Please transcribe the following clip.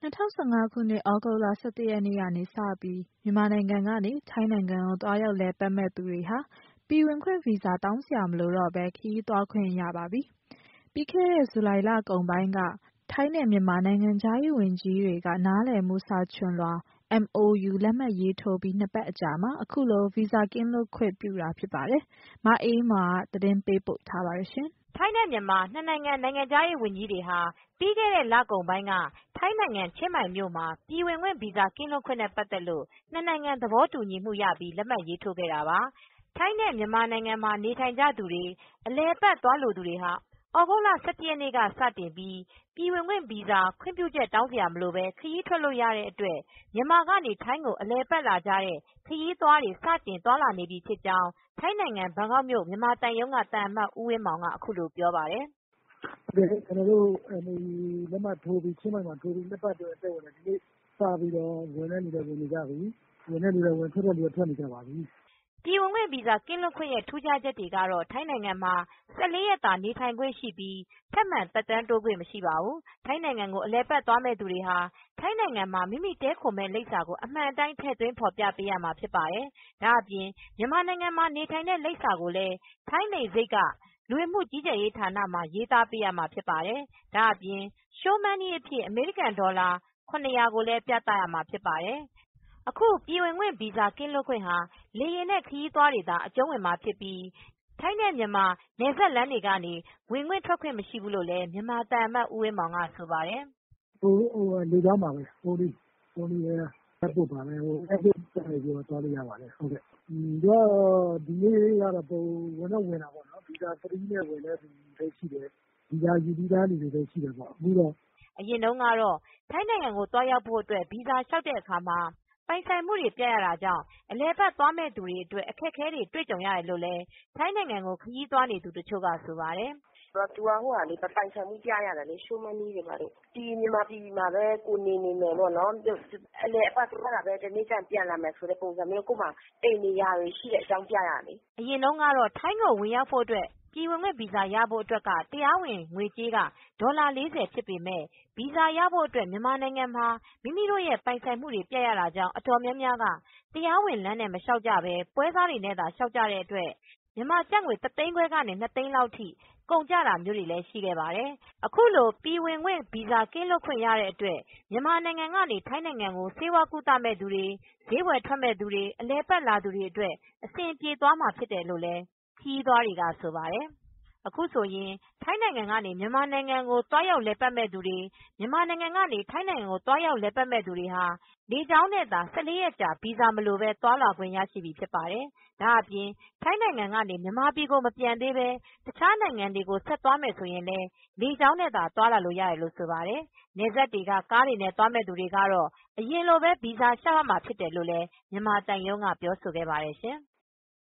2015 ခုနှစ် ဩဂုတ်လ 17 ရက်နေ့ကနေစပြီး မြန်မာနိုင်ငံကနေ ထိုင်းနိုင်ငံကို သွားရောက်လည်ပတ်မယ့်သူတွေဟာ ပြည်ဝင်ခွင့်ဗီဇာတောင်းစရာမလိုတော့ဘဲ ခရီးသွားခွင့်ရပါပြီ။ ပြီးခဲ့တဲ့ ဇူလိုင်လကုန်ပိုင်းက ထိုင်းနဲ့ မြန်မာနိုင်ငံခြားရေးဝန်ကြီးတွေက နားလည်မှုစာချွန်လွှာ MoU လက်မှတ်ရေးထိုးပြီး 2 ပတ်အကြာမှာ အခုလို ဗီဇာကင်းလွတ်ခွင့်ပြုတာဖြစ်ပါတယ်။ မအေးအေးမာက သတင်းပေးပို့ထားပါတယ်။ထိုင်းနဲ့မြန်မာ နှစ်နိုင်ငံ နိုင်ငံခြားရေးဝန်ကြီးတွေဟာ ပြီးခဲ့တဲ့လကုန်ပိုင်းက ထိုင်းနိုင်ငံ ချင်းမိုင်မြို့မှာ ပြည်ဝင်ခွင့်ဗီဇာကင်းလွတ်ခွင့်နဲ့ ပတ်သက်လို့ နှစ်နိုင်ငံသဘောတူညီမှုရပြီး လက်မှတ်ရေးထိုးခဲ့တာပါ။ ထိုင်းနဲ့မြန်မာနိုင်ငံမှာ နေထိုင်ကြသူတွေ အလည်အပတ်သွားလိုသူတွေဟာ သြဂုတ်လ 17 ရက်နေ့ကစတင်ပြီး ပြည်ဝင်ခွင့်ဗီဇာခွင့်ပြုချက်တောင်းစရာမလိုပဲ ခရီးထွက်လို့ရတဲ့အတွက် မြန်မာကနေ ထိုင်းကို အလည်အပတ်လာကြတဲ့ ခရီးသွားတွေ စတင်သွားလာနေပြီဖြစ်ကြောင်း ထိုင်းနိုင်ငံ ဘန်ကောက်မြို့ မြန်မာသံရုံးက သံအမတ်ဦးဝင်းမောင်က အခုလိုပြောပါတယ်။ "ကျနော်တို့ MoU လက်မှတ်ထိုးပြီး ချင်းမိုင်မှာ 2 ပတ်အတွင်း အသက်ဝင်တယ်။ ဒီနေ့စပြီး ဝင်တဲ့လူလည်း ဝင်နေကြပြီ။ ဝင်တဲ့လူလည်းဝင်၊ ထွက်တဲ့လူလည်း ထွက်နေကြပါပြီ။ " ပြည်ဝင်ခွင့်ဗီဇာကင်းလွတ်ခွင့်ရဲ့ ထူးခြားချက်တွေကတော့ ထိုင်းနိုင်ငံမှာ 14 ရက်သာနေထိုင်ခွင့်ရှိပြီး ထပ်မံသက်တမ်းတိုးခွင့်မရှိပါဘူး။ ထိုင်းနိုင်ငံကို အလည်အပတ်သွားမယ့်သူတွေဟာ ထိုင်းနိုင်ငံမှာ မိမိတည်းခိုမယ့်လိပ်စာကို အမှန်အတိုင်း ထည့်သွင်းဖော်ပြပေးရမှာဖြစ်ပါတယ်။ ဒါ့အပြင် မြန်မာနိုင်ငံမှာ နေထိုင်တဲ့လိပ်စာကိုလည်း ထိုင်းလေဆိပ်က လူဝင်မှုကြီးကြပ်ရေးဌာနမှာ ရေးသားပေးရမှာဖြစ်ပါတယ်။ ဒါ့အပြင် Show Money အဖြစ် အမေရိကန်ဒေါ်လာ 700 ကိုလည်း ပြသရမှာဖြစ်ပါတယ်။ အခုပြည်ဝင်ခွင့်ဗီဇာကင်းလွတ်ခွင့်ဟာ လေယာဉ်နဲ့ ခရီးသွားတွေသာ အကျုံးဝင်မှာဖြစ်ပြီး ထိုင်းနဲ့မြန်မာ နယ်စပ်လမ်းတွေကနေ ဝင်ခွင့်ထွက်ခွင့်မရှိဘူးလို့လည်း မြန်မာသံအမတ်ဦးဝင်းမောင်ကဆိုပါတယ်။ "လေကြောင်းပါပဲ Only airport ပါပဲ airport ကနေ သွားလို့ရပါတယ်။ ဒီနေ့ကတော့ ဝင်တော့ဝင်တာပေါ့နော်။ ဗီဇာ 3 နဲ့ ဝင်တဲ့လူလည်းရှိတယ်။ ဗီဇာယူပြီးသားလူတွေလည်းရှိတယ်ပေါ့။အရင်တုန်းကတော့ ထိုင်းနိုင်ငံကိုသွားရောက်ဖို့အတွက် ဗီဇာလျှောက်တဲ့အခါမှာ ပိုင်ဆိုင်မှုတွေပြရတာကြောင့် အလည်အပတ်သွားမယ့်သူတွေအတွက် အခက်အခဲတွေတွေ့ကြုံရတယ်လို့လည်း ထိုင်းနိုင်ငံကို ခရီးသွားနေသူတချို့ကဆိုပါတယ်။ "သူကပိုင်ဆိုင်မှုပြရတယ်။ Show Money တွေဘာတွေ မြန်မာပြည်မှာပဲ ကိုယ်နေနေမယ်ပေါ့နော်။ အလည်အပတ်သွားတာပဲ တနေ့ကျရင်ပြန်လာမယ်ဆိုတဲ့ပုံစံမျိုး ကိုယ့်မှာအိမ်တွေယာတွေရှိတဲ့အကြောင်းပြရတယ်လေ။ " အရင်တုန်းကတော့ ထိုင်းကိုဝင်ရောက်ဖို့အတွက် ပြည်ဝင်ခွင့်ဗီဇာရဖို့အတွက်က တရားဝင်ငွေကြေးက ဒေါ်လာ 40 ဖြစ်ပေမဲ့ ဗီဇာရဖို့အတွက် မြန်မာနိုင်ငံမှာ မိမိတို့ရဲ့ပိုင်ဆိုင်မှုတွေပြရတာကြောင့် အတော်များများက တရားဝင်လမ်းနဲ့ မလျှောက်ကြဘဲ ပွဲစားတွေနဲ့သာ လျှောက်ကြတဲ့အတွက် မြန်မာကျပ်ငွေ 1 သိန်းခွဲကနေ 2 သိန်းလောက်ထိကုန်ကျတာမျိုးတွေလည်းရှိခဲ့ပါတယ်။ အခုလို ပြည်ဝင်ခွင့်ဗီဇာကင်းလွတ်ခွင့်ရတဲ့အတွက် မြန်မာနိုင်ငံကနေ ထိုင်းနိုင်ငံကို ဆေးဝါးကုသမယ့်သူတွေ၊ ဈေးဝယ်ထွက်မယ့်သူတွေ၊ အလည်အပတ်လာသူတွေအတွက် အဆင်ပြေသွားမှာဖြစ်တယ်လို့လည်း ခရီးသွားတွေကဆိုပါတယ်။ အခုဆိုရင် ထိုင်းနိုင်ငံကနေ မြန်မာနိုင်ငံကို သွားရောက်လည်ပတ်မယ့်သူတွေ၊ မြန်မာနိုင်ငံကနေ ထိုင်းနိုင်ငံကို သွားရောက်လည်ပတ်မယ့်သူတွေဟာ လေကြောင်းနဲ့သာ 14 ရက်ကြာ ဗီဇာမလိုဘဲ သွားလာခွင့်ရရှိပြီဖြစ်ပါတယ်။ ဒါ့အပြင် ထိုင်းနိုင်ငံကနေ မြန်မာပြည်ကို မပြန်သေးဘဲ တခြားနိုင်ငံတွေကို ဆက်သွားမယ်ဆိုရင်လည်း လေကြောင်းနဲ့သာ သွားလာလို့ရတယ်လို့ဆိုပါတယ်။ နယ်စပ်တွေက ကားတွေနဲ့ သွားမယ့်သူတွေကတော့ အရင်လိုပဲ ဗီဇာလျှောက်ရမှာဖြစ်တယ်လို့လည်း မြန်မာသံရုံးကပြောဆိုခဲ့ပါတယ်ရှင်